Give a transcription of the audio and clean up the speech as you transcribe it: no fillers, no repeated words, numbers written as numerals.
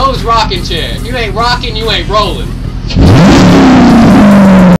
Lowe's rocking chair. If you ain't rocking, you ain't rolling.